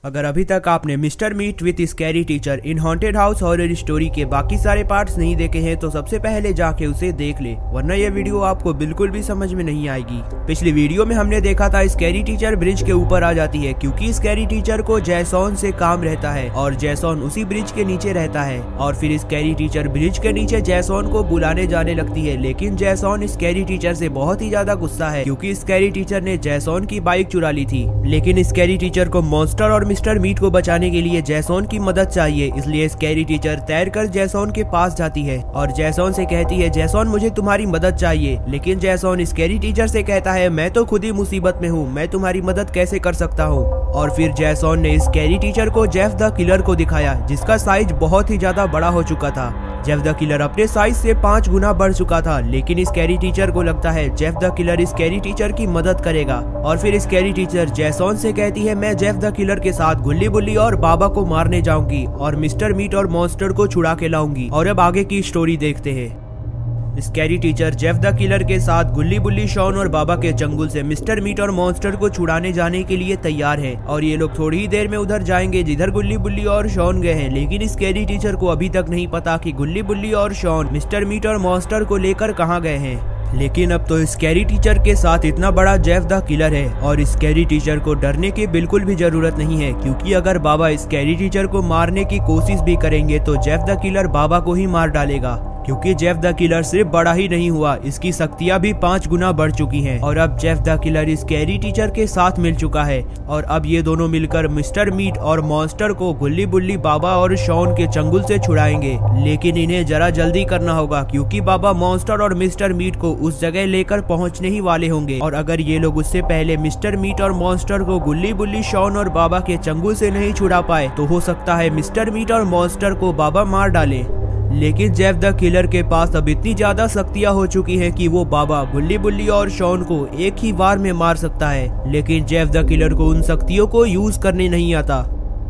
अगर अभी तक आपने Mr Meat with Scary Teacher in haunted house horror story के बाकी सारे पार्ट्स नहीं देखे हैं तो सबसे पहले जाके उसे देख ले, वरना ये वीडियो आपको बिल्कुल भी समझ में नहीं आएगी। पिछली वीडियो में हमने देखा था स्कैरी टीचर ब्रिज के ऊपर आ जाती है क्योंकि स्कैरी टीचर को जैसॉन से काम रहता है और जैसॉन उसी ब्रिज के नीचे रहता है। और फिर स्कैरी टीचर ब्रिज के नीचे जैसॉन को बुलाने जाने लगती है, लेकिन जैसॉन स्कैरी टीचर से बहुत ही ज्यादा गुस्सा है क्योंकि स्कैरी टीचर ने जैसॉन की बाइक चुरा ली थी। लेकिन स्कैरी टीचर को मॉन्स्टर और मिस्टर मीट को बचाने के लिए जैसॉन की मदद चाहिए, इसलिए स्कैरी टीचर तैरकर जैसॉन के पास जाती है और जैसॉन से कहती है जैसॉन मुझे तुम्हारी मदद चाहिए। लेकिन जैसॉन स्कैरी टीचर से कहता है मैं तो खुद ही मुसीबत में हूँ, मैं तुम्हारी मदद कैसे कर सकता हूँ। और फिर जैसॉन ने स्कैरी टीचर को जेफ द किलर को दिखाया जिसका साइज बहुत ही ज्यादा बड़ा हो चुका था। जेफ द किलर अपने साइज से 5 गुना बढ़ चुका था, लेकिन स्कैरी टीचर को लगता है Jeff the Killer Scary Teacher की मदद करेगा। और फिर स्कैरी टीचर जैसॉन से कहती है मैं जेफ द किलर के साथ गुल्ली बुल्ली और बाबा को मारने जाऊंगी और मिस्टर मीट और मॉन्स्टर को छुड़ा के लाऊंगी। और अब आगे की स्टोरी देखते हैं। Scary Teacher Jeff the Killer के साथ गुल्ली बुल्ली, शॉन और बाबा के चंगुल से मिस्टर मीट और मॉन्स्टर को छुड़ाने जाने के लिए तैयार है। और ये लोग थोड़ी ही देर में उधर जाएंगे जिधर गुल्ली बुल्ली और शॉन गए हैं, लेकिन स्कैरी टीचर को अभी तक नहीं पता कि गुल्ली बुल्ली और शॉन मिस्टर मीट और मॉन्स्टर को लेकर कहाँ गए हैं। लेकिन अब तो स्कैरी टीचर के साथ इतना बड़ा जेफ द किलर है और स्कैरी टीचर को डरने की बिल्कुल भी जरूरत नहीं है, क्योंकि अगर बाबा स्कैरी टीचर को मारने की कोशिश भी करेंगे तो जेफ द किलर बाबा को ही मार डालेगा। क्योंकि जेफ द किलर सिर्फ बड़ा ही नहीं हुआ, इसकी शक्तियां भी 5 गुना बढ़ चुकी हैं। और अब Jeff the Killer Scary Teacher के साथ मिल चुका है और अब ये दोनों मिलकर मिस्टर मीट और मॉन्स्टर को गुल्ली बुल्ली, बाबा और शॉन के चंगुल से छुड़ाएंगे। लेकिन इन्हें जरा जल्दी करना होगा क्योंकि बाबा मॉन्स्टर और मिस्टर मीट को उस जगह लेकर पहुंचने ही वाले होंगे। और अगर ये लोग उससे पहले मिस्टर मीट और मॉन्स्टर को गुल्ली बुल्ली, शॉन और बाबा के चंगुल से नहीं छुड़ा पाए तो हो सकता है मिस्टर मीट और मॉन्स्टर को बाबा मार डाले। लेकिन जेफ द किलर के पास अब इतनी ज्यादा शक्तियां हो चुकी हैं कि वो बाबा, गुल्ली बुल्ली और शॉन को एक ही बार में मार सकता है। लेकिन जेफ द किलर को उन शक्तियों को यूज करने नहीं आता।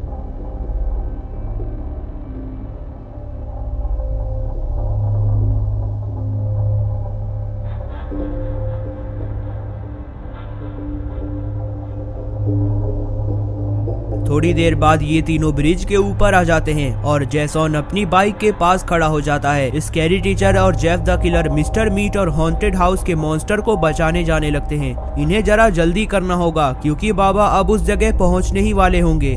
थोड़ी देर बाद ये तीनों ब्रिज के ऊपर आ जाते हैं और जैसॉन अपनी बाइक के पास खड़ा हो जाता है। स्कैरी टीचर और Jeff the Killer Mr Meat और हॉन्टेड हाउस के मॉन्स्टर को बचाने जाने लगते हैं। इन्हें जरा जल्दी करना होगा क्योंकि बाबा अब उस जगह पहुंचने ही वाले होंगे।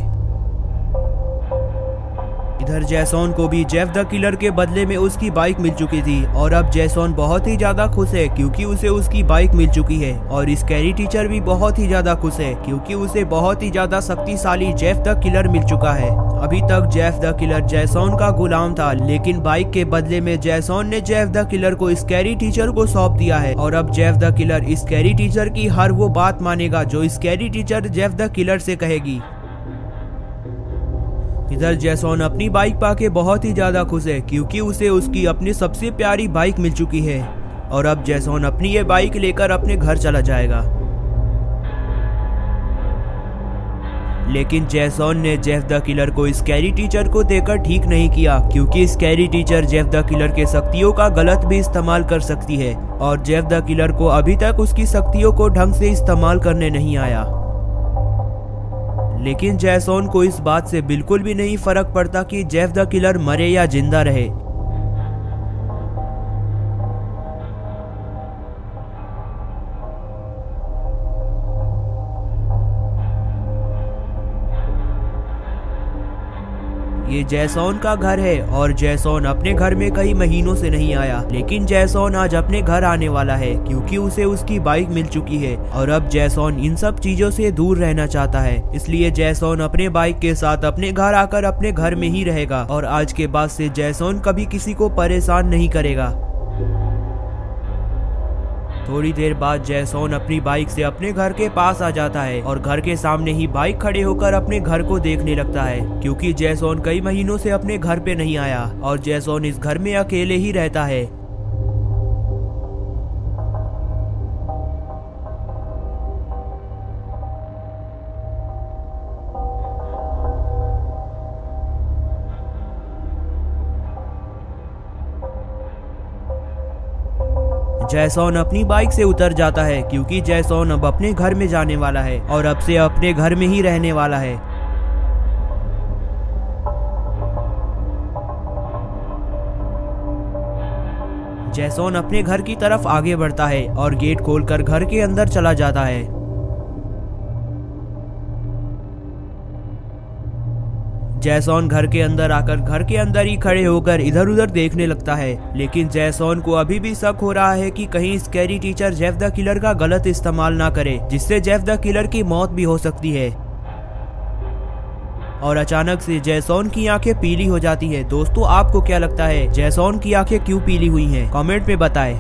इधर जैसॉन को भी जेफ द किलर के बदले में उसकी बाइक मिल चुकी थी और अब जैसॉन बहुत ही ज्यादा खुश है क्योंकि उसे उसकी बाइक मिल चुकी है। और स्कैरी टीचर भी बहुत ही ज्यादा खुश है क्योंकि उसे बहुत ही ज्यादा शक्तिशाली जेफ द किलर मिल चुका है। अभी तक जेफ द किलर जैसॉन का गुलाम था, लेकिन बाइक के बदले में जैसॉन ने जेफ द किलर को स्कैरी टीचर को सौंप दिया है। और अब Jeff the Killer Scary Teacher की हर वो बात मानेगा जो Scary Teacher Jeff the Killer से कहेगी। इधर जैसॉन अपनी बाइक पाके बहुत ही ज्यादा खुश है क्योंकि उसे उसकी अपनी सबसे प्यारी बाइक मिल चुकी है। और अब जैसॉन अपनी ये बाइक लेकर अपने घर चला जाएगा। लेकिन जैसॉन ने जेफ द किलर को स्कैरी टीचर को देकर ठीक नहीं किया क्योंकि Scary Teacher Jeff the Killer के शक्तियों का गलत भी इस्तेमाल कर सकती है और जेफ द किलर को अभी तक उसकी शक्तियों को ढंग से इस्तेमाल करने नहीं आया। लेकिन जैसॉन को इस बात से बिल्कुल भी नहीं फर्क पड़ता कि जेफ द किलर मरे या जिंदा रहे। ये जैसॉन का घर है और जैसॉन अपने घर में कई महीनों से नहीं आया, लेकिन जैसॉन आज अपने घर आने वाला है क्योंकि उसे उसकी बाइक मिल चुकी है। और अब जैसॉन इन सब चीजों से दूर रहना चाहता है, इसलिए जैसॉन अपने बाइक के साथ अपने घर आकर अपने घर में ही रहेगा और आज के बाद से जैसॉन कभी किसी को परेशान नहीं करेगा। थोड़ी देर बाद जैसॉन अपनी बाइक से अपने घर के पास आ जाता है और घर के सामने ही बाइक खड़े होकर अपने घर को देखने लगता है क्योंकि जैसॉन कई महीनों से अपने घर पे नहीं आया और जैसॉन इस घर में अकेले ही रहता है। जैसॉन अपनी बाइक से उतर जाता है क्योंकि जैसॉन अब अपने घर में जाने वाला है और अब से अपने घर में ही रहने वाला है। जैसॉन अपने घर की तरफ आगे बढ़ता है और गेट खोलकर घर के अंदर चला जाता है। जैसॉन घर के अंदर आकर घर के अंदर ही खड़े होकर इधर उधर देखने लगता है, लेकिन जैसॉन को अभी भी शक हो रहा है कि कहीं Scary Teacher Jeff the Killer का गलत इस्तेमाल ना करे, जिससे जेफ द किलर की मौत भी हो सकती है। और अचानक से जैसॉन की आंखें पीली हो जाती है। दोस्तों आपको क्या लगता है जैसॉन की आंखें क्यों पीली हुई हैं? कमेंट में बताएं।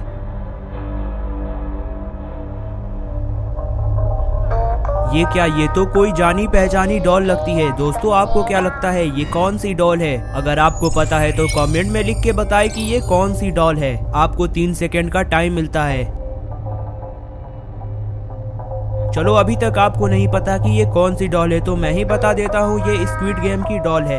ये तो कोई जानी पहचानी डॉल लगती है। दोस्तों आपको क्या लगता है ये कौन सी डॉल है? अगर आपको पता है तो कमेंट में लिख के बताएं कि ये कौन सी डॉल है। आपको 3 सेकंड का टाइम मिलता है। चलो अभी तक आपको नहीं पता कि ये कौन सी डॉल है तो मैं ही बता देता हूँ, ये स्क्विड गेम की डॉल है।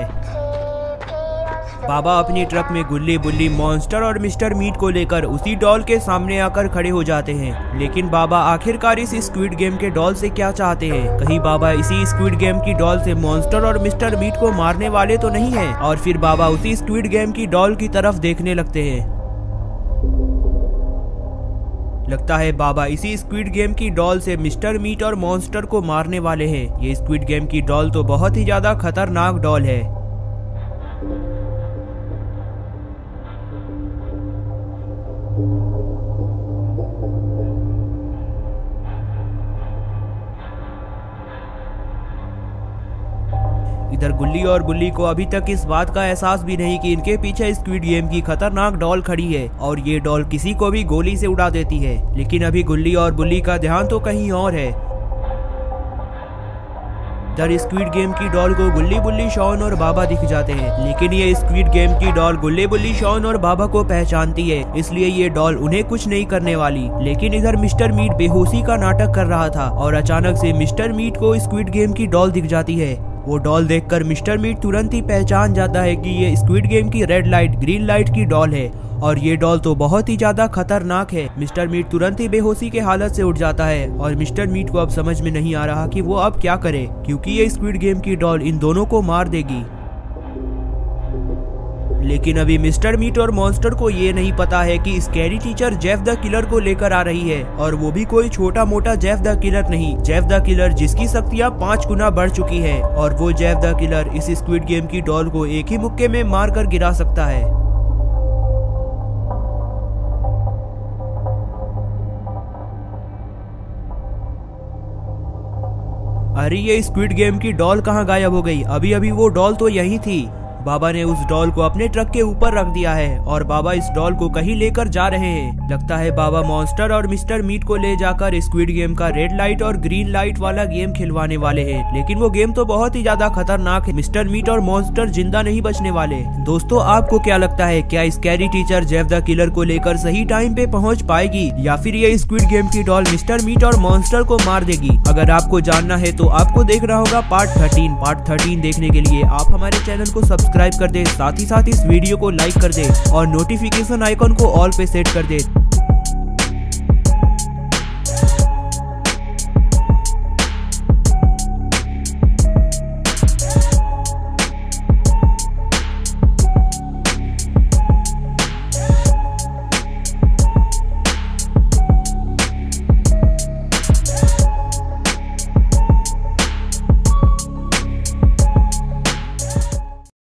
बाबा अपनी ट्रक में गुल्ली बुल्ली, मॉन्स्टर और मिस्टर मीट को लेकर उसी डॉल के सामने आकर खड़े हो जाते हैं। लेकिन बाबा आखिरकार इस स्क्विड गेम के डॉल से क्या चाहते हैं? कहीं बाबा इसी स्क्विड गेम की डॉल से मॉन्स्टर और मिस्टर मीट को मारने वाले तो नहीं हैं? और फिर बाबा उसी स्क्विड गेम की डॉल की तरफ देखने लगते हैं। लगता है बाबा इसी स्क्विड गेम की डॉल से मिस्टर मीट और मॉन्स्टर को मारने वाले हैं। ये स्क्विड गेम की डॉल तो बहुत ही ज्यादा खतरनाक डॉल है। इधर गुल्ली और बुल्ली को अभी तक इस बात का एहसास भी नहीं कि इनके पीछे स्क्विड गेम की खतरनाक डॉल खड़ी है और ये डॉल किसी को भी गोली से उड़ा देती है। लेकिन अभी गुल्ली और बुल्ली का ध्यान तो कहीं और है। इधर स्क्विड गेम की डॉल को गुल्ली बुल्ली, शॉन और बाबा दिख जाते हैं, लेकिन ये स्क्विड गेम की डॉल गुल्ली बुल्ली, शॉन और बाबा को पहचानती है, इसलिए ये डॉल उन्हें कुछ नहीं करने वाली। लेकिन इधर मिस्टर मीट बेहोशी का नाटक कर रहा था और अचानक से मिस्टर मीट को स्क्विड गेम की डॉल दिख जाती है। वो डॉल देखकर मिस्टर मीट तुरंत ही पहचान जाता है कि ये स्क्विड गेम की रेड लाइट ग्रीन लाइट की डॉल है और ये डॉल तो बहुत ही ज्यादा खतरनाक है। मिस्टर मीट तुरंत ही बेहोशी के हालत से उठ जाता है और मिस्टर मीट को अब समझ में नहीं आ रहा कि वो अब क्या करे, क्योंकि ये स्क्विड गेम की डॉल इन दोनों को मार देगी। लेकिन अभी मिस्टर मीट और मॉन्स्टर को ये नहीं पता है कि Scary Teacher Jeff the Killer को लेकर आ रही है, और वो भी कोई छोटा मोटा जेफ द किलर नहीं, जेफ द किलर जिसकी शक्तियाँ 5 गुना बढ़ चुकी है। और वो जेफ द किलर इस स्क्विड गेम की डॉल को एक ही मुक्के में मार कर गिरा सकता है। अरे ये स्क्विड गेम की डॉल कहाँ गायब हो गई? अभी अभी वो डॉल तो यही थी। बाबा ने उस डॉल को अपने ट्रक के ऊपर रख दिया है और बाबा इस डॉल को कहीं लेकर जा रहे हैं। लगता है बाबा मॉन्स्टर और मिस्टर मीट को ले जाकर स्क्विड गेम का रेड लाइट और ग्रीन लाइट वाला गेम खिलवाने वाले हैं। लेकिन वो गेम तो बहुत ही ज्यादा खतरनाक है, मिस्टर मीट और मॉन्स्टर जिंदा नहीं बचने वाले। दोस्तों आपको क्या लगता है, क्या Scary Teacher Jeff the Killer को लेकर सही टाइम पे पहुँच पाएगी या फिर ये स्क्विड गेम की डॉल मिस्टर मीट और मॉन्स्टर को मार देगी? अगर आपको जानना है तो आपको देखना होगा पार्ट 13। पार्ट 13 देखने के लिए आप हमारे चैनल को सब्सक्राइब कर दे, साथ ही इस वीडियो को लाइक कर दे और नोटिफिकेशन आइकॉन को ऑल पे सेट कर दे।